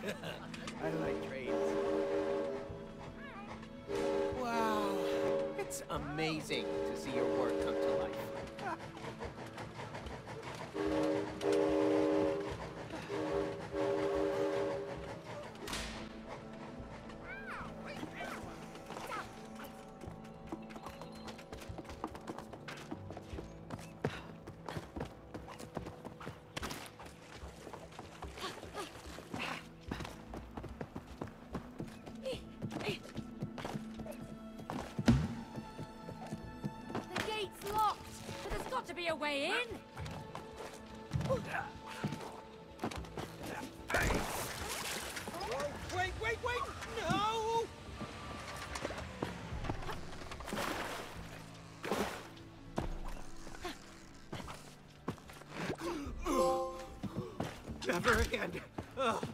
I like trains. Wow, it's amazing to see your work come to life. The gate's locked, but there's got to be a way in. Wait! No! Never again. Ugh.